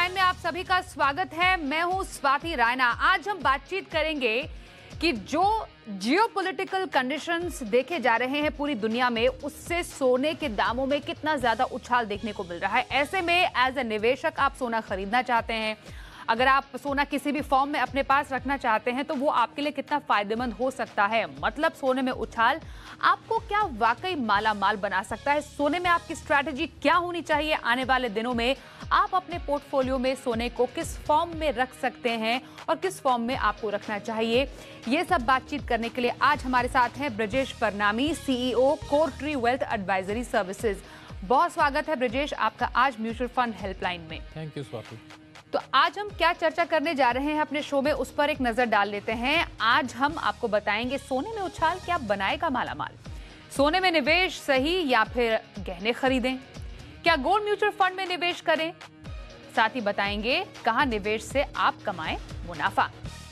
Headline में आप सभी का स्वागत है। मैं हूं स्वाति रायना। आज हम बातचीत करेंगे कि जो जियोपॉलिटिकल कंडीशंस देखे जा रहे हैं पूरी दुनिया में, उससे सोने के दामों में कितना ज्यादा उछाल देखने को मिल रहा है। ऐसे में एज ए निवेशक आप सोना खरीदना चाहते हैं, अगर आप सोना किसी भी फॉर्म में अपने पास रखना चाहते हैं तो वो आपके लिए कितना फायदेमंद हो सकता है। मतलब सोने में उछाल आपको क्या वाकई माला माल बना सकता है। सोने में आपकी स्ट्रैटेजी क्या होनी चाहिए आने वाले दिनों में, आप अपने पोर्टफोलियो में सोने को किस फॉर्म में रख सकते हैं और किस फॉर्म में आपको रखना चाहिए, ये सब बातचीत करने के लिए आज हमारे साथ हैं Brajesh Parnami, CEO core tree wealth advisory services. बहुत स्वागत है ब्रजेश आपका आज म्यूचुअल फंड हेल्पलाइन में। Thank you Swati. तो आज हम क्या चर्चा करने जा रहे हैं अपने शो में, उस पर एक नजर डाल लेते हैं। आज हम आपको बताएंगे सोने में उछाल क्या बनाएगा मालामाल, सोने में निवेश सही या फिर गहने खरीदें, क्या गोल्ड म्यूचुअल फंड में निवेश करें, साथ ही बताएंगे कहां निवेश से आप कमाएं मुनाफा।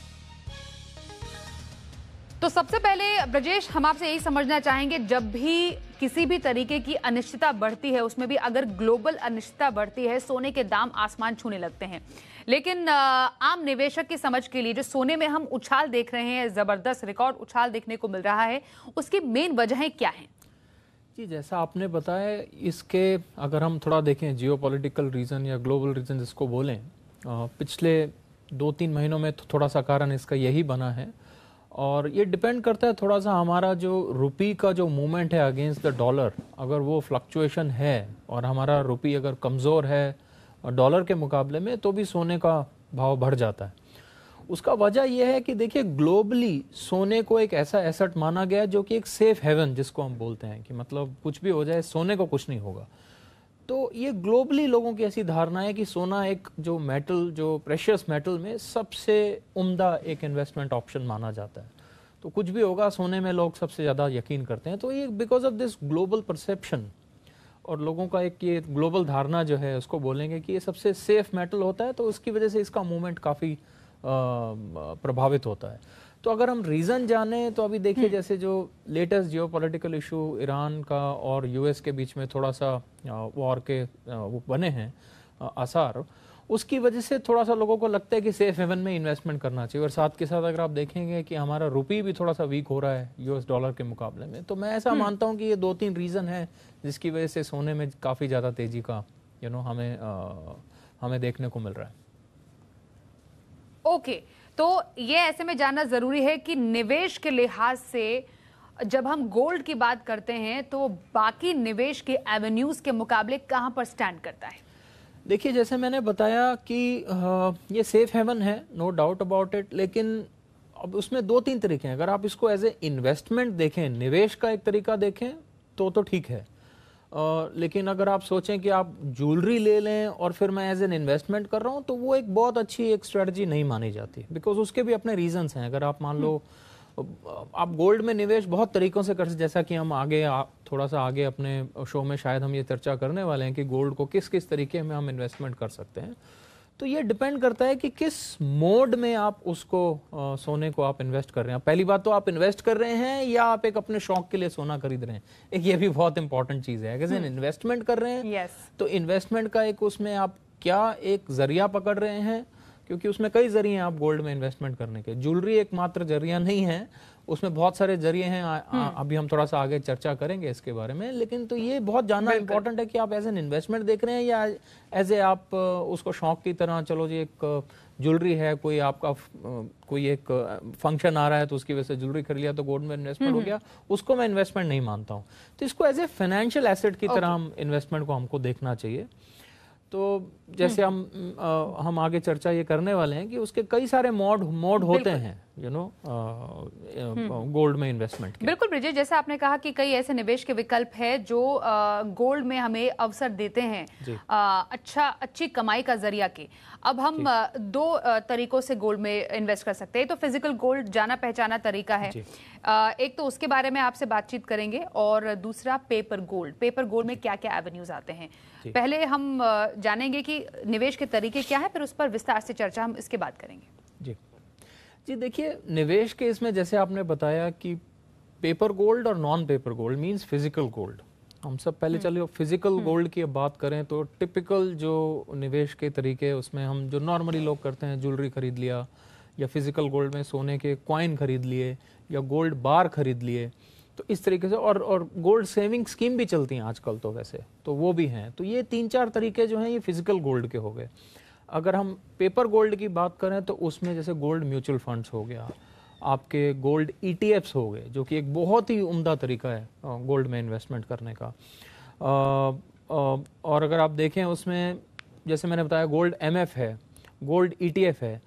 तो सबसे पहले ब्रजेश हम आपसे यही समझना चाहेंगे, जब भी किसी भी तरीके की अनिश्चितता बढ़ती है, उसमें भी अगर ग्लोबल अनिश्चितता बढ़ती है, सोने के दाम आसमान छूने लगते हैं। लेकिन आम निवेशक की समझ के लिए जो सोने में हम उछाल देख रहे हैं, जबरदस्त रिकॉर्ड उछाल देखने को मिल रहा है, उसकी मेन वजहें क्या हैं? जी, जैसा आपने बताया, इसके अगर हम थोड़ा देखें जियोपॉलिटिकल रीजन या ग्लोबल रीजन जिसको बोलें, पिछले 2-3 महीनों में तो थोड़ा सा कारण इसका यही बना है। और ये डिपेंड करता है थोड़ा सा हमारा जो रुपी का जो मूवमेंट है अगेंस्ट द डॉलर, अगर वो फ्लक्चुएशन है और हमारा रुपी अगर कमज़ोर है डॉलर के मुकाबले में, तो भी सोने का भाव बढ़ जाता है। उसका वजह यह है कि देखिए, ग्लोबली सोने को एक ऐसा एसेट माना गया जो कि एक सेफ हेवन जिसको हम बोलते हैं, कि मतलब कुछ भी हो जाए सोने को कुछ नहीं होगा। तो ये ग्लोबली लोगों की ऐसी धारणा है कि सोना एक जो मेटल, जो प्रेशियस मेटल में सबसे उम्दा एक इन्वेस्टमेंट ऑप्शन माना जाता है। तो कुछ भी होगा सोने में लोग सबसे ज़्यादा यकीन करते हैं। तो ये because of this global perception और लोगों का एक ये ग्लोबल धारणा जो है, उसको बोलेंगे कि ये सबसे सेफ मेटल होता है, तो उसकी वजह से इसका मूवमेंट काफ़ी प्रभावित होता है। तो अगर हम रीज़न जाने तो अभी देखिए, जैसे जो लेटेस्ट जियोपॉलिटिकल इशू ईरान का और यूएस के बीच में थोड़ा सा वॉर के वो बने हैं आसार, उसकी वजह से थोड़ा सा लोगों को लगता है कि सेफ हेवन में इन्वेस्टमेंट करना चाहिए। और साथ के साथ अगर आप देखेंगे कि हमारा रुपी भी थोड़ा सा वीक हो रहा है यूएस डॉलर के मुकाबले में, तो मैं ऐसा मानता हूँ कि ये 2-3 रीज़न है जिसकी वजह से सोने में काफ़ी ज़्यादा तेज़ी का हमें देखने को मिल रहा है। ओके, तो ये ऐसे में जानना जरूरी है कि निवेश के लिहाज से जब हम गोल्ड की बात करते हैं तो बाकी निवेश के एवेन्यूज के मुकाबले कहां पर स्टैंड करता है? देखिए, जैसे मैंने बताया कि ये सेफ हेवन है, नो डाउट अबाउट इट, लेकिन अब उसमें 2-3 तरीके हैं। अगर आप इसको एज ए इन्वेस्टमेंट देखें, निवेश का एक तरीका देखें तो ठीक है। लेकिन अगर आप सोचें कि आप ज्वेलरी ले लें और फिर मैं एज एन इन्वेस्टमेंट कर रहा हूं, तो वो एक बहुत अच्छी एक स्ट्रेटजी नहीं मानी जाती, बिकॉज उसके भी अपने रीजंस हैं। अगर आप मान लो आप गोल्ड में निवेश बहुत तरीकों से कर सकते, जैसा कि हम आगे थोड़ा सा आगे अपने शो में शायद हम ये चर्चा करने वाले हैं कि गोल्ड को किस किस तरीके में हम इन्वेस्टमेंट कर सकते हैं। तो ये डिपेंड करता है कि किस मोड में आप उसको सोने को आप इन्वेस्ट कर रहे हैं। पहली बात तो आप इन्वेस्ट कर रहे हैं या आप एक अपने शौक के लिए सोना खरीद रहे हैं, एक ये भी बहुत इंपॉर्टेंट चीज है। अगर इन्वेस्टमेंट कर रहे हैं तो इन्वेस्टमेंट का एक उसमें आप क्या एक जरिया पकड़ रहे हैं, क्योंकि उसमें कई जरिए हैं आप गोल्ड में इन्वेस्टमेंट करने के। ज्वेलरी एक मात्र जरिया नहीं है, उसमें बहुत सारे जरिए हैं। अभी हम थोड़ा सा आगे चर्चा करेंगे इसके बारे में, लेकिन तो ये बहुत जानना इंपॉर्टेंट है कि आप एज एन इन्वेस्टमेंट देख रहे हैं या एज ए आप उसको शौक की तरह, चलो जी एक ज्वेलरी है, कोई आपका कोई एक फंक्शन आ रहा है तो उसकी वजह से ज्वेलरी खरीद लिया तो गोल्ड में इन्वेस्टमेंट हो गया, उसको मैं इन्वेस्टमेंट नहीं मानता हूँ। तो इसको एज ए फाइनेंशियल एसेट की तरह हम इन्वेस्टमेंट को हमको देखना चाहिए। तो जैसे हम आगे चर्चा ये करने वाले हैं कि उसके कई सारे मोड होते हैं गोल्ड में इन्वेस्टमेंट के। बिल्कुल ब्रिजेश, जैसे आपने कहा कि कई ऐसे निवेश के विकल्प है जो गोल्ड में हमें अवसर देते हैं अच्छी कमाई का जरिया के। अब हम 2 तरीकों से गोल्ड में इन्वेस्ट कर सकते हैं। तो फिजिकल गोल्ड जाना पहचाना तरीका है, एक तो उसके बारे में आपसे बातचीत करेंगे, और दूसरा पेपर गोल्ड। पेपर गोल्ड में क्या क्या एवेन्यूज आते हैं, पहले हम जानेंगे कि निवेश के तरीके क्या है, फिर उस पर विस्तार से चर्चा हम इसके बाद करेंगे। जी देखिए, निवेश के इसमें जैसे आपने बताया कि पेपर गोल्ड और non paper gold means physical gold. हम सब पहले चलिए फिजिकल गोल्ड की अब बात करें तो टिपिकल जो निवेश के तरीके हैं उसमें हम जो नॉर्मली लोग करते हैं, ज्वेलरी खरीद लिया या फिजिकल गोल्ड में सोने के कॉइन खरीद लिए या गोल्ड बार खरीद लिए, तो इस तरीके से और गोल्ड सेविंग स्कीम भी चलती हैं आजकल तो वैसे तो वो भी हैं। तो ये 3-4 तरीके जो हैं ये फिजिकल गोल्ड के हो गए। अगर हम पेपर गोल्ड की बात करें तो उसमें जैसे गोल्ड म्यूचुअल फंड्स हो गया, आपके गोल्ड ETFs हो गए, जो कि एक बहुत ही उम्दा तरीका है गोल्ड में इन्वेस्टमेंट करने का। और अगर आप देखें उसमें जैसे मैंने बताया गोल्ड MF है, गोल्ड ETF है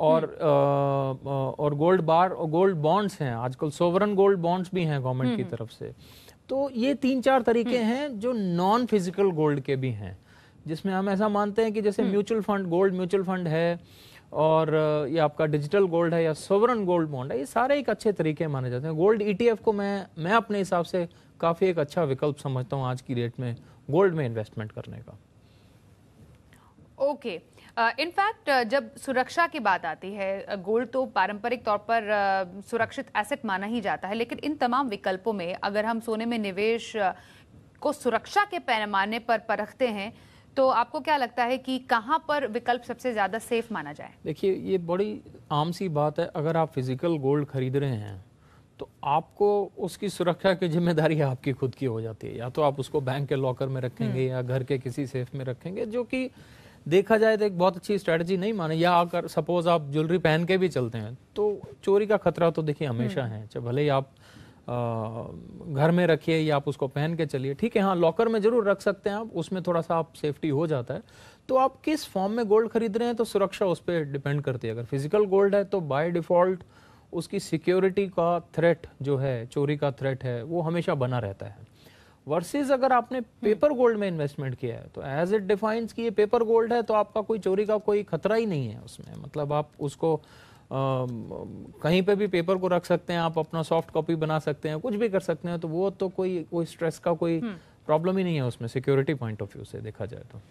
और गोल्ड बार और गोल्ड बॉन्ड्स हैं, आजकल सोवरन गोल्ड बॉन्ड्स भी हैं गवर्नमेंट की तरफ से। तो ये 3-4 तरीके हैं जो नॉन फिजिकल गोल्ड के भी हैं, जिसमें हम ऐसा मानते हैं कि जैसे mutual fund, gold mutual fund है और ये आपका डिजिटल गोल्ड है या सोवरन गोल्ड बॉन्ड है, ये सारे एक अच्छे तरीके माने जाते हैं। गोल्ड ETF को मैं अपने हिसाब से काफ़ी एक अच्छा विकल्प समझता हूँ आज की डेट में गोल्ड में इन्वेस्टमेंट करने का। ओके, इनफैक्ट जब सुरक्षा की बात आती है, गोल्ड तो पारंपरिक तौर पर सुरक्षित एसेट माना ही जाता है, लेकिन इन तमाम विकल्पों में अगर हम सोने में निवेश को सुरक्षा के पैमाने पर परखते हैं तो आपको क्या लगता है कि कहां पर विकल्प सबसे ज्यादा सेफ माना जाए? देखिए, ये बड़ी आम सी बात है, अगर आप फिजिकल गोल्ड खरीद रहे हैं तो आपको उसकी सुरक्षा की जिम्मेदारी आपकी खुद की हो जाती है। या तो आप उसको बैंक के लॉकर में रखेंगे या घर के किसी सेफ में रखेंगे, जो कि देखा जाए तो एक बहुत अच्छी स्ट्रेटजी नहीं माने। या अगर सपोज आप ज्वेलरी पहन के भी चलते हैं तो चोरी का खतरा तो देखिए हमेशा है, चाहे भले ही आप घर में रखिए या आप उसको पहन के चलिए, ठीक है। हाँ, लॉकर में जरूर रख सकते हैं आप, उसमें थोड़ा सा आप सेफ्टी हो जाता है। तो आप किस फॉर्म में गोल्ड खरीद रहे हैं तो सुरक्षा उस पर डिपेंड करती है। अगर फिजिकल गोल्ड है तो बाय डिफॉल्ट उसकी सिक्योरिटी का थ्रेट जो है, चोरी का थ्रेट है, वो हमेशा बना रहता है। वर्सेस अगर आपने पेपर गोल्ड में इन्वेस्टमेंट किया है तो एज इट डिफाइंस कि ये पेपर गोल्ड है तो आपका कोई चोरी का कोई खतरा ही नहीं है उसमें। मतलब आप उसको कहीं पे भी पेपर को रख सकते हैं, आप अपना सॉफ्ट कॉपी बना सकते हैं, कुछ भी कर सकते हैं। तो वो तो कोई स्ट्रेस का कोई प्रॉब्लम ही नहीं है उसमें, सिक्योरिटी पॉइंट ऑफ व्यू से देखा जाए तो।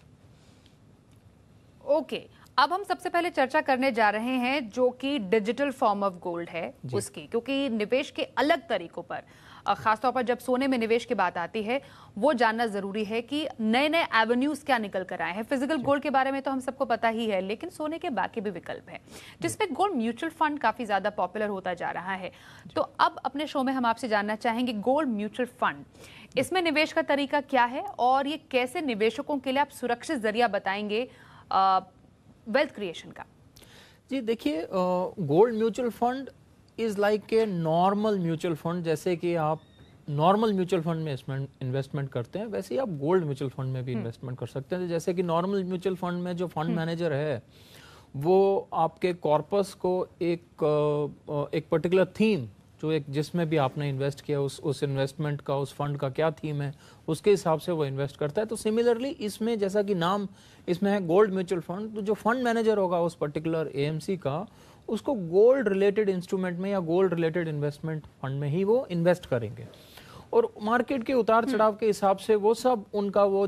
ओके, अब हम सबसे पहले चर्चा करने जा रहे हैं जो कि डिजिटल फॉर्म ऑफ गोल्ड है उसकी, क्योंकि निवेश के अलग तरीकों पर, खासतौर पर जब सोने में निवेश की बात आती है, वो जानना जरूरी है कि नए नए एवेन्यूज क्या निकल कर आए हैं। फिजिकल गोल्ड के बारे में तो हम सबको पता ही है, लेकिन सोने के बाकी भी विकल्प हैं, जिसमें गोल्ड म्यूचुअल फंड काफी ज्यादा पॉपुलर होता जा रहा है। तो अब अपने शो में हम आपसे जानना चाहेंगे गोल्ड म्यूचुअल फंड, इसमें निवेश का तरीका क्या है और ये कैसे निवेशकों के लिए आप सुरक्षित जरिया बताएंगे वेल्थ क्रिएशन का? जी देखिए, gold mutual fund is like a normal mutual fund. जैसे कि आप नॉर्मल म्यूचुअल फंड में इन्वेस्टमेंट करते हैं, वैसे ही आप गोल्ड म्यूचुअल फंड में भी इन्वेस्टमेंट कर सकते हैं। जैसे कि नॉर्मल म्यूचुअल फंड में जो फंड मैनेजर है वो आपके कॉर्पस को एक पर्टिकुलर थीम, जो एक जिसमें भी आपने इन्वेस्ट किया उस इन्वेस्टमेंट का, उस फंड का क्या थीम है, उसके हिसाब से वो इन्वेस्ट करता है। तो सिमिलरली इसमें जैसा कि नाम इसमें है गोल्ड म्यूचुअल फंड, तो जो फंड मैनेजर होगा उस पर्टिकुलर AMC का, उसको गोल्ड रिलेटेड इंस्ट्रूमेंट में या गोल्ड रिलेटेड इन्वेस्टमेंट फंड में ही वो इन्वेस्ट करेंगे। और मार्केट के उतार चढ़ाव के हिसाब से वो सब उनका वो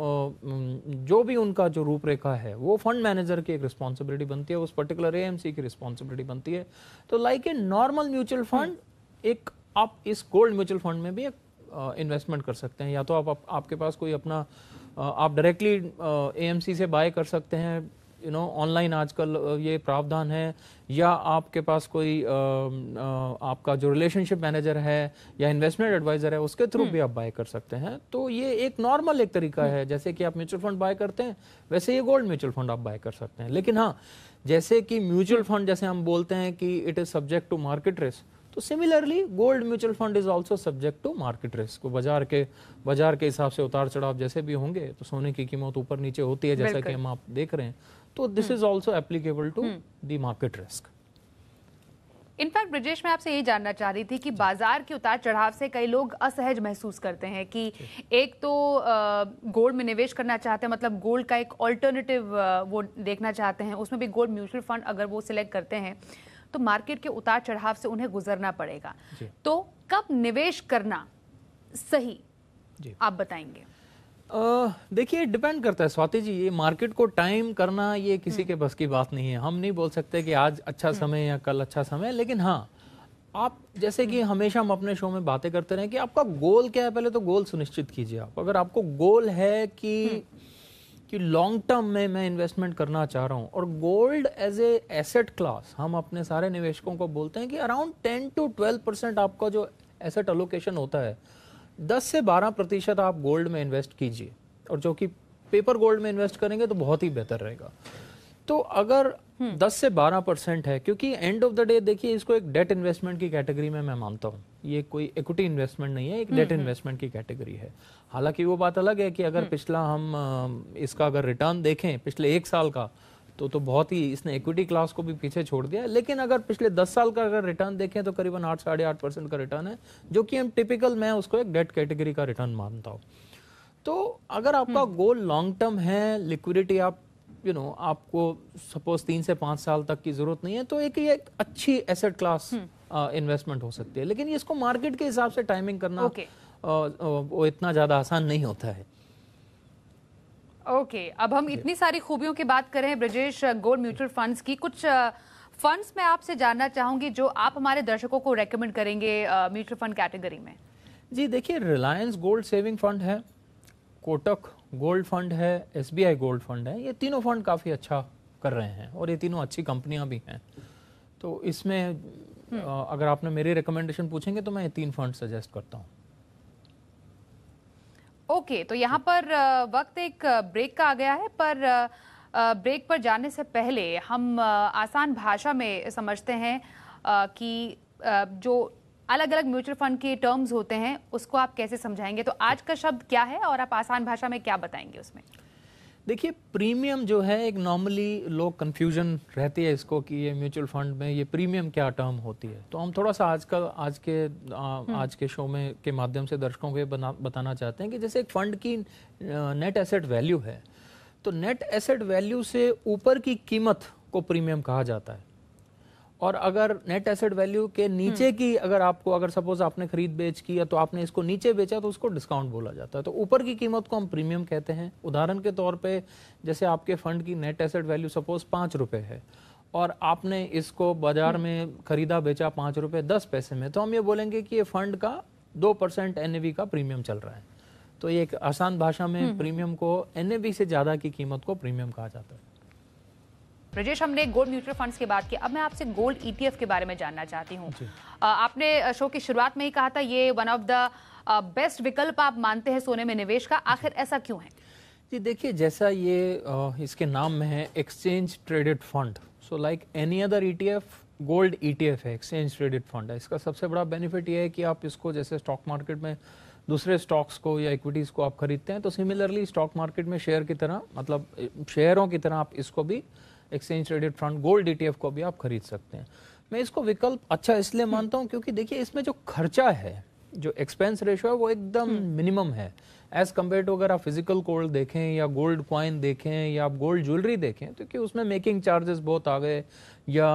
जो भी उनका जो रूपरेखा है वो फंड मैनेजर की एक रिस्पॉन्सिबिलिटी बनती है, उस पर्टिकुलर AMC की रिस्पॉन्सिबिलिटी बनती है। तो like a normal mutual fund, एक आप इस गोल्ड म्यूचुअल फंड में भी एक इन्वेस्टमेंट कर सकते हैं। या तो आपके पास कोई अपना आप डायरेक्टली AMC से बाय कर सकते हैं, ऑनलाइन आजकल ये प्रावधान है, या आपके पास कोई आपका जो रिलेशनशिप मैनेजर है या इन्वेस्टमेंट एडवाइजर है उसके थ्रू भी आप बाय कर सकते हैं। तो ये एक नॉर्मल एक तरीका है, जैसे कि आप म्यूचुअल फंड बाय करते हैं वैसे ये गोल्ड म्यूचुअल फंड आप बाय कर सकते हैं। लेकिन हाँ, जैसे कि म्यूचुअल फंड जैसे हम बोलते हैं कि it is subject to market risk, तो similarly gold mutual fund is also subject to market risk. बाजार के हिसाब से उतार चढ़ाव जैसे भी होंगे, तो सोने की कीमत ऊपर नीचे होती है जैसा कि हम आप देख रहे हैं, तो this is also applicable to the market risk. In fact Brijesh, मैं आपसे यही जानना चाह रही थी कि बाजार के उतार चढ़ाव से कई लोग असहज महसूस करते हैं कि एक तो गोल्ड में निवेश करना चाहते हैं, मतलब गोल्ड का एक ऑल्टरनेटिव वो देखना चाहते हैं, उसमें भी गोल्ड म्यूचुअल फंड अगर वो सिलेक्ट करते हैं तो मार्केट के उतार चढ़ाव से उन्हें गुजरना पड़ेगा। तो कब निवेश करना सही आप बताएंगे? देखिए, डिपेंड करता है स्वाति जी, ये मार्केट को टाइम करना ये किसी के बस की बात नहीं है। हम नहीं बोल सकते कि आज अच्छा समय या कल अच्छा समय, लेकिन हाँ, आप जैसे कि हमेशा हम अपने शो में बातें करते रहे कि आपका गोल क्या है, पहले तो गोल सुनिश्चित कीजिए आप। अगर आपको गोल है कि लॉन्ग टर्म में मैं इन्वेस्टमेंट करना चाह रहा हूं, और gold as a asset class हम अपने सारे निवेशकों को बोलते हैं कि अराउंड 10 to 12% आपका जो एसेट अलोकेशन होता है, 10 से 12% आप गोल्ड में इन्वेस्ट कीजिए, और जो कि पेपर गोल्ड में इन्वेस्ट करेंगे तो बहुत ही बेहतर रहेगा। तो अगर 10 से 12% है, क्योंकि एंड ऑफ द डे देखिए इसको एक डेट इन्वेस्टमेंट की कैटेगरी में मैं मानता हूँ, ये कोई इक्विटी इन्वेस्टमेंट नहीं है, एक डेट इन्वेस्टमेंट की कैटेगरी है। हालांकि वो बात अलग है कि अगर पिछला हम इसका अगर रिटर्न देखें पिछले 1 साल का, तो बहुत ही इसने इक्विटी क्लास को भी पीछे छोड़ दिया है। लेकिन अगर पिछले 10 साल का अगर रिटर्न देखें तो करीबन 8-8.5% का रिटर्न है, जो कि हम टिपिकल, मैं उसको एक डेट कैटेगरी का रिटर्न मानता हूँ। तो अगर आपका गोल लॉन्ग टर्म है, लिक्विडिटी आप आपको सपोज 3 से 5 साल तक की जरूरत नहीं है, तो ये एक अच्छी एसेट क्लास इन्वेस्टमेंट हो सकती है। लेकिन इसको मार्केट के हिसाब से टाइमिंग करना वो इतना ज्यादा आसान नहीं होता है। ओके, अब हम इतनी सारी खूबियों की बात करें ब्रजेश गोल्ड म्यूचुअल फंड्स की, कुछ फंड्स मैं आपसे जानना चाहूंगी जो आप हमारे दर्शकों को रेकमेंड करेंगे म्यूचुअल फंड कैटेगरी में। जी देखिए, रिलायंस गोल्ड सेविंग फंड है, कोटक गोल्ड फंड है, एसबीआई गोल्ड फंड है। ये तीनों फंड काफ़ी अच्छा कर रहे हैं और ये तीनों अच्छी कंपनियां भी हैं। तो इसमें अगर आपने मेरी रिकमेंडेशन पूछेंगे तो मैं ये 3 फंड सजेस्ट करता हूँ। ओके, तो यहाँ पर वक्त एक ब्रेक का आ गया है, पर ब्रेक पर जाने से पहले हम आसान भाषा में समझते हैं कि जो अलग अलग म्यूचुअल फंड के टर्म्स होते हैं उसको आप कैसे समझाएंगे। तो आज का शब्द क्या है और आप आसान भाषा में क्या बताएंगे उसमें? देखिए, प्रीमियम जो है, एक नॉर्मली लोग कंफ्यूजन रहती है इसको कि ये म्यूचुअल फंड में ये प्रीमियम क्या टर्म होती है। तो हम थोड़ा सा आज के शो में के माध्यम से दर्शकों को बताना चाहते हैं कि जैसे एक फंड की नेट एसेट वैल्यू है, तो नेट एसेट वैल्यू से ऊपर की कीमत को प्रीमियम कहा जाता है। और अगर नेट एसेट वैल्यू के नीचे की अगर सपोज आपने खरीद बेच किया तो आपने इसको नीचे बेचा तो उसको डिस्काउंट बोला जाता है। तो ऊपर की कीमत को हम प्रीमियम कहते हैं। उदाहरण के तौर पे जैसे आपके फंड की नेट एसेट वैल्यू सपोज 5 रुपए है और आपने इसको बाजार में खरीदा बेचा 5 रुपए 10 पैसे में, तो हम ये बोलेंगे कि ये फंड का 2% एनएवी का प्रीमियम चल रहा है। तो ये एक आसान भाषा में प्रीमियम को, एनएवी से ज्यादा की कीमत को प्रीमियम कहा जाता है। ब्रजेश, हमने गोल्ड म्यूचुअल फंड्स की बात की, अब मैं आपसे गोल्ड ईटीएफ के बारे में जानना चाहती हूँ। आपने शो की शुरुआत में ही कहा था ये वन ऑफ द बेस्ट विकल्प आप मानते हैं सोने में निवेश का, आखिर ऐसा क्यों है? जी देखिए, जैसा ये इसके नाम में है exchange traded fund, so like any other ETF, gold ETF है, एक्सचेंज ट्रेडेड फंड है। इसका सबसे बड़ा बेनिफिट ये है कि आप इसको जैसे स्टॉक मार्केट में दूसरे स्टॉक्स को या इक्विटीज को आप खरीदते हैं, तो सिमिलरली स्टॉक मार्केट में शेयर की तरह, मतलब शेयरों की तरह आप इसको भी, exchange traded fund gold ETF को भी आप खरीद सकते हैं। मैं इसको विकल्प अच्छा इसलिए मानता हूं क्योंकि देखिए इसमें जो खर्चा है, जो एक्सपेंस रेशियो है, वो एकदम मिनिमम है एज कम्पेयर टू अगर आप फिजिकल गोल्ड देखें या गोल्ड कॉइन देखें या आप गोल्ड ज्वेलरी देखें, तो कि उसमें मेकिंग चार्जेस बहुत आ गए, या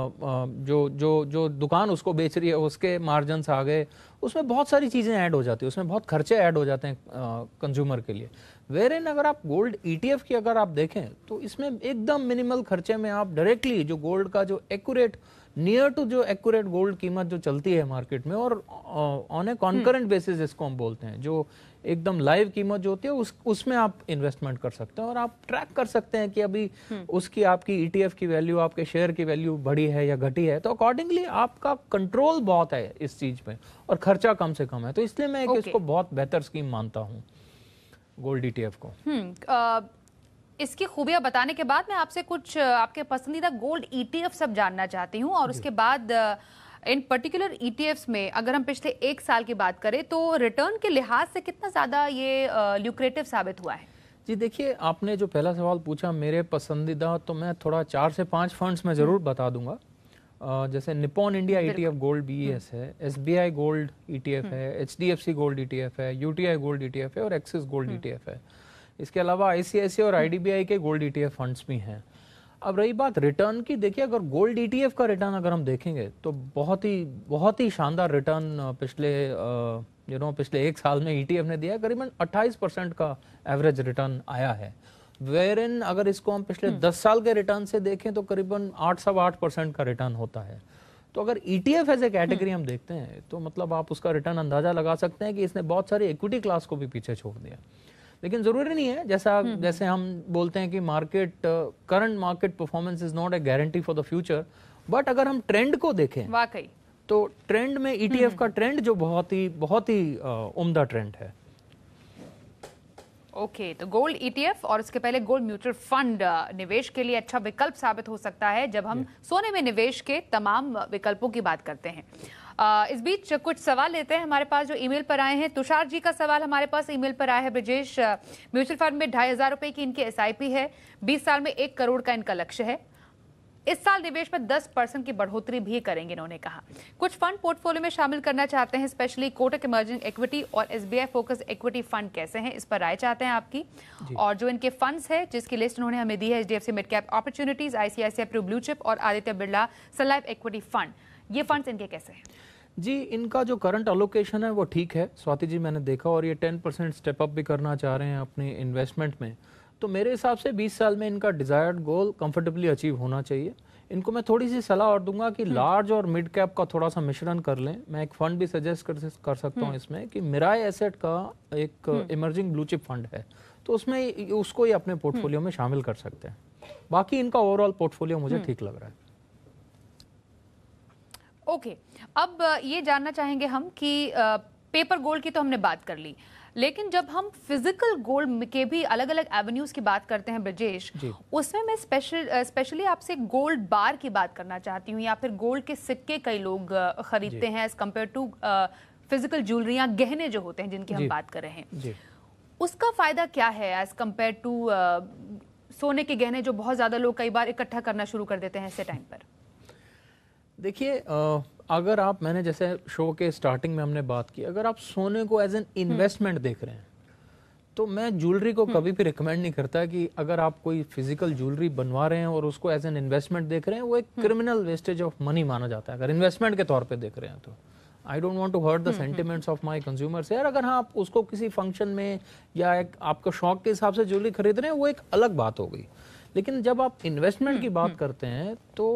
जो दुकान उसको बेच रही है उसके मार्जिन्स आ गए, उसमें बहुत सारी चीज़ें ऐड हो जाती है, उसमें बहुत खर्चे ऐड हो जाते हैं कंज्यूमर के लिए। वेर इन अगर आप गोल्ड ईटीएफ की अगर आप देखें तो इसमें एकदम मिनिमल खर्चे में आप डायरेक्टली जो गोल्ड का जो एक्यूरेट, नियर टू जो एक्यूरेट गोल्ड कीमत जो चलती है मार्केट में, और ऑन ए कॉन्करेंट बेसिस जिसको हम बोलते हैं, जो एकदम लाइव कीमत जो होती है उसमें आप इन्वेस्टमेंट कर सकते हैं और आप ट्रैक कर सकते हैं कि अभी उसकी आपकी ईटीएफ की वैल्यू, आपके शेयर की वैल्यू बढ़ी है या घटी है। तो अकॉर्डिंगली आपका कंट्रोल बहुत है इस चीज में और खर्चा कम से कम है। तो इसलिए मैं इसको बहुत बेहतर स्कीम मानता हूँ गोल्ड ईटीएफ को। इसकी खूबियां बताने के बाद मैं आपसे कुछ आपके पसंदीदा गोल्ड ईटीएफ सब जानना चाहती हूँ, और उसके बाद इन पर्टिकुलर ईटीएफ्स में अगर हम पिछले 1 साल की बात करें तो रिटर्न के लिहाज से कितना ज्यादा ये ल्यूक्रेटिव साबित हुआ है? जी देखिए, आपने जो पहला सवाल पूछा मेरे पसंदीदा, तो मैं थोड़ा 4 से 5 फंड्स में जरूर बता दूंगा। जैसे Nippon India ETF gold BeES है, एसबीआई गोल्ड ईटीएफ है, एचडीएफसी गोल्ड ईटीएफ है, यूटीआई गोल्ड ईटीएफ है और एक्सिस गोल्ड ईटीएफ है। इसके अलावा आईसीआईसीआई और आईडीबीआई के गोल्ड ईटीएफ फंड्स भी हैं। अब रही बात रिटर्न की, देखिए अगर गोल्ड ईटीएफ का रिटर्न अगर हम देखेंगे तो बहुत ही शानदार रिटर्न पिछले 1 साल में ईटीएफ ने दिया है। करीबन 28% का एवरेज रिटर्न आया है। वेर इन अगर इसको हम पिछले 10 साल के रिटर्न से देखें तो करीबन 8-8.25% का रिटर्न होता है। तो अगर ETF एज ए कैटेगरी हम देखते हैं तो मतलब आप उसका रिटर्न अंदाजा लगा सकते हैं कि इसने बहुत सारे इक्विटी क्लास को भी पीछे छोड़ दिया। लेकिन जरूरी नहीं है, जैसे हम बोलते हैं कि current market performance is not a guarantee for the future, but अगर हम ट्रेंड को देखें वाकई तो ट्रेंड में ETF का ट्रेंड जो बहुत ही उम्दा ट्रेंड है। ओके, तो गोल्ड ETF और उसके पहले गोल्ड म्यूचुअल फंड निवेश के लिए अच्छा विकल्प साबित हो सकता है जब हम सोने में निवेश के तमाम विकल्पों की बात करते हैं। इस बीच कुछ सवाल लेते हैं हमारे पास जो ईमेल पर आए हैं। तुषार जी का सवाल हमारे पास ईमेल पर आया है। ब्रजेश, म्यूचुअल फंड में 2,500 रुपए की इनकी SIP है, 20 साल में 1 करोड़ का इनका लक्ष्य है। इस साल निवेश में 10% की बढ़ोतरी भी करेंगे इन्होंने कहा। कुछ फंड पोर्टफोलियो में शामिल करना चाहते हैं, स्पेशली कोटक इमर्जिंग इक्विटी और SBI फोकस इक्विटी फंड कैसे हैं, इस पर राय चाहते हैं आपकी। और जो इनके फंड्स है जिसकी लिस्ट उन्होंने हमें दी है, HDFC mid cap opportunities, ICICI pru blue chip और Aditya Birla sun life equity fund, ये फंड्स इनके कैसे हैं? जी, इनका जो करंट अलोकेशन है वो ठीक है स्वाति जी, मैंने देखा, और ये 10% स्टेप अप भी करना चाह रहे हैं अपने इन्वेस्टमेंट में। तो मेरे हिसाब से 20 साल में इनका डिजायर्ड गोल कंफर्टेबली अचीव होना चाहिए। इनको मैं थोड़ी सी सलाह और दूंगा कि लार्ज और मिड कैप का थोड़ा सा मिश्रण कर लें। मैं एक फंड भी सजेस्ट कर सकता हूं इसमें कि मिराई एसेट का एक इमर्जिंग ब्लू चिप फंड है, तो उसमें उसको ही अपने पोर्टफोलियो में शामिल कर सकते हैं। बाकी इनका ओवरऑल पोर्टफोलियो मुझे ठीक लग रहा है। ओके, अब ये जानना चाहेंगे हम कि पेपर गोल्ड की तो हमने बात कर ली, लेकिन जब हम फिजिकल गोल्ड के भी अलग अलग एवेन्यूज की बात करते हैं ब्रजेश, उसमें मैं स्पेशली आपसे गोल्ड बार की बात करना चाहती हूँ, या फिर गोल्ड के सिक्के कई लोग खरीदते हैं as compare to physical jewellery या गहने जो होते हैं जिनकी हम बात कर रहे हैं। उसका फायदा क्या है एज कम्पेयर टू सोने के गहने जो बहुत ज्यादा लोग कई बार इकट्ठा करना शुरू कर देते हैं ऐसे टाइम पर? देखिए, अगर आप, मैंने जैसे शो के स्टार्टिंग में हमने बात की, अगर आप सोने को एज एन इन्वेस्टमेंट देख रहे हैं तो मैं ज्वेलरी को कभी भी रिकमेंड नहीं करता कि अगर आप कोई फिजिकल ज्वेलरी बनवा रहे हैं और उसको एज एन इन्वेस्टमेंट देख रहे हैं, वो एक क्रिमिनल वेस्टेज ऑफ मनी माना जाता है अगर इन्वेस्टमेंट के तौर पे देख रहे हैं तो। I don't want to hurt the sentiments of my consumers यार। अगर हाँ आप उसको किसी फंक्शन में या एक आपका शौक के हिसाब से ज्वेलरी खरीद रहे हैं, वो एक अलग बात हो गई। लेकिन जब आप इन्वेस्टमेंट की बात करते हैं तो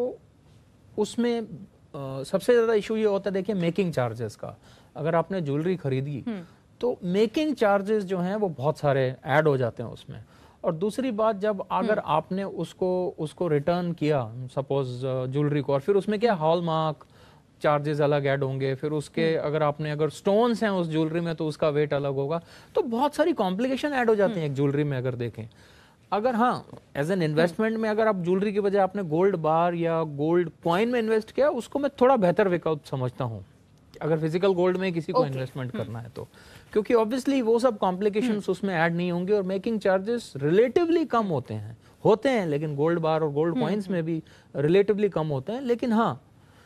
उसमें सबसे ज्यादा इशू ये होता है, देखिए, मेकिंग चार्जेस का। अगर आपने ज्वेलरी खरीदी तो मेकिंग चार्जेस जो हैं वो बहुत सारे ऐड हो जाते हैं उसमें। और दूसरी बात, जब अगर आपने उसको रिटर्न किया सपोज ज्वेलरी को, और फिर उसमें क्या हॉलमार्क चार्जेस अलग ऐड होंगे, फिर उसके अगर स्टोन्स हैं उस ज्वेलरी में तो उसका वेट अलग होगा, तो बहुत सारी कॉम्प्लिकेशन ऐड हो जाती हैं एक ज्वेलरी में अगर देखें। अगर हाँ एज एन इन्वेस्टमेंट में अगर आप ज्वेलरी की बजाय आपने गोल्ड बार या गोल्ड कॉइन में इन्वेस्ट किया, उसको मैं थोड़ा बेहतर विकल्प समझता हूँ अगर फिजिकल गोल्ड में किसी को इन्वेस्टमेंट करना है तो, क्योंकि ऑब्वियसली वो सब कॉम्प्लिकेशंस उसमें ऐड नहीं होंगे और मेकिंग चार्जेस रिलेटिवली कम होते हैं, लेकिन गोल्ड बार और गोल्ड कॉइन्स में भी रिलेटिवली कम होते हैं। लेकिन हाँ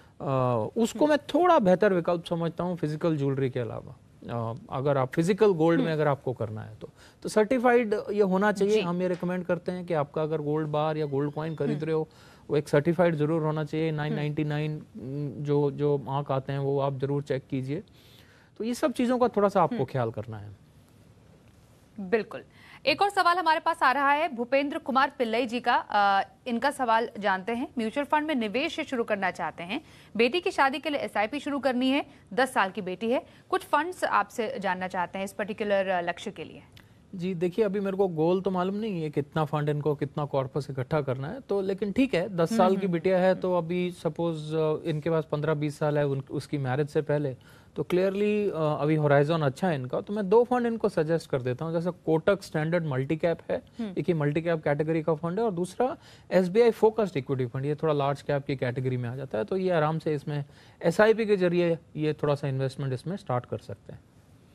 उसको मैं थोड़ा बेहतर विकल्प समझता हूँ फिजिकल ज्वेलरी के अलावा। अगर आप फिजिकल गोल्ड में अगर आपको करना है तो सर्टिफाइड ये होना चाहिए। हम ये रिकमेंड करते हैं कि आपका अगर गोल्ड बार या गोल्ड कॉइन खरीद रहे हो, वो एक सर्टिफाइड जरूर होना चाहिए। 999 जो मार्क आते हैं वो आप जरूर चेक कीजिए। तो ये सब चीजों का थोड़ा सा आपको ख्याल करना है। बिल्कुल। एक और सवाल हमारे पास आ रहा है भूपेंद्र कुमार पिल्लई जी का। इनका सवाल जानते हैं। म्यूचुअल फंड में निवेश शुरू करना चाहते हैं, बेटी की शादी के लिए SIP शुरू करनी है, 10 साल की बेटी है, कुछ फंड्स आपसे जानना चाहते हैं इस पर्टिकुलर लक्ष्य के लिए। जी देखिए, अभी मेरे को गोल तो मालूम नहीं है कितना फंड इनको, कितना कॉर्पस इकट्ठा करना है, तो लेकिन ठीक है, 10 साल की बिटिया है तो अभी सपोज इनके पास 15-20 साल है उसकी मैरिज से पहले, तो क्लियरली अभी होराइजन अच्छा है इनका। तो मैं 2 फंड इनको सजेस्ट कर देता हूँ। जैसे कोटक स्टैंडर्ड मल्टी कैप है, एक ही मल्टी कैप कैटेगरी का फंड है, और दूसरा SBI फोकस्ड इक्विटी फंड, ये थोड़ा लार्ज कैप की कैटेगरी में आ जाता है। तो ये आराम से इसमें SIP के जरिए ये थोड़ा सा इन्वेस्टमेंट इसमें स्टार्ट कर सकते हैं।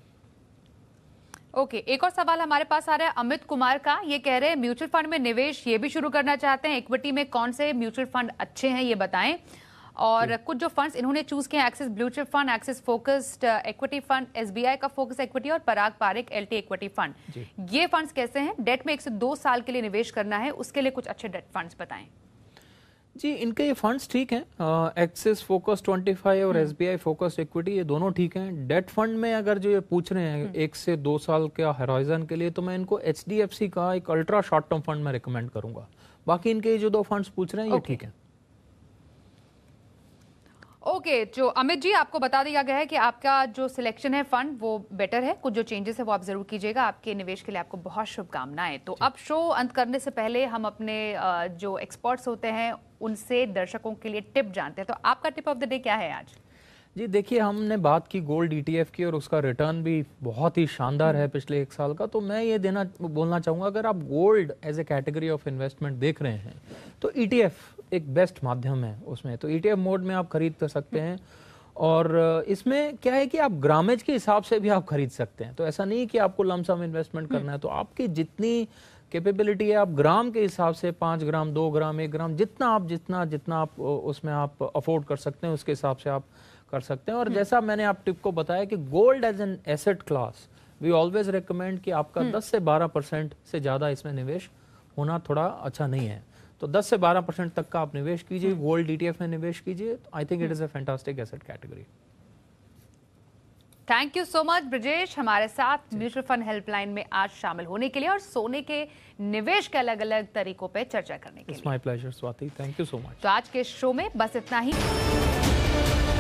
ओके, एक और सवाल हमारे पास आ रहा है अमित कुमार का। ये कह रहे हैं म्यूचुअल फंड में निवेश ये भी शुरू करना चाहते हैं, इक्विटी में कौन से म्यूचुअल फंड अच्छे हैं ये बताएं। और कुछ जो फंड्स इन्होंने चूज किए, Axis blue chip fund, Axis focused equity fund, SBI का फोकस इक्विटी और Parag Parikh LT equity fund, ये फंड्स कैसे हैं? डेट में 1 से 2 साल के लिए निवेश करना है, उसके लिए कुछ अच्छे डेट फंड्स बताएं। जी, इनके ये फंड्स ठीक हैं। एक्सिस फोकस 25 और SBI फोकस इक्विटी, ये दोनों ठीक हैं। डेट फंड में अगर जो ये पूछ रहे हैं 1 से 2 साल का होराइजन के लिए, तो मैं इनको HDFC का एक अल्ट्रा शॉर्ट टर्म फंड में रिकमेंड करूंगा। बाकी इनके जो 2 फंड्स पूछ रहे हैं ये ठीक है। ओके, जो अमित जी आपको बता दिया गया है कि आपका जो सिलेक्शन है फंड वो बेटर है, कुछ जो चेंजेस है वो आप जरूर कीजिएगा। आपके निवेश के लिए आपको बहुत शुभकामनाएं। तो अब शो अंत करने से पहले हम अपने जो एक्सपर्ट्स होते हैं उनसे दर्शकों के लिए टिप जानते हैं। तो आपका टिप ऑफ द डे क्या है आज? जी देखिए, हमने बात की गोल्ड ETF की और उसका रिटर्न भी बहुत ही शानदार है पिछले 1 साल का। तो मैं ये बोलना चाहूँगा, अगर आप gold as a category of investment देख रहे हैं तो ETF एक बेस्ट माध्यम है उसमें। तो ETF मोड में आप खरीद कर सकते हैं। और इसमें क्या है कि आप ग्रामेज के हिसाब से भी आप खरीद सकते हैं। तो ऐसा नहीं कि आपको लमसम इन्वेस्टमेंट करना है, तो आपकी जितनी कैपेबिलिटी है आप ग्राम के हिसाब से 5 ग्राम 2 ग्राम 1 ग्राम जितना आप उसमें आप अफोर्ड कर सकते हैं उसके हिसाब से आप कर सकते हैं। और जैसा मैंने आप टिप को बताया कि gold as an asset class we always recommend कि आपका 10 से 12% से ज्यादा इसमें निवेश होना थोड़ा अच्छा नहीं है। तो 10 से 12% तक का आप निवेश कीजिए, गोल्ड ETF में निवेश कीजिए। I think it is a fantastic asset category. Thank you so much Brajesh, हमारे साथ म्यूचुअल फंड हेल्पलाइन में आज शामिल होने के लिए और सोने के निवेश के अलग अलग तरीकों पे चर्चा करने के लिए। It's my pleasure Swati, thank you so much. तो आज के शो में बस इतना ही।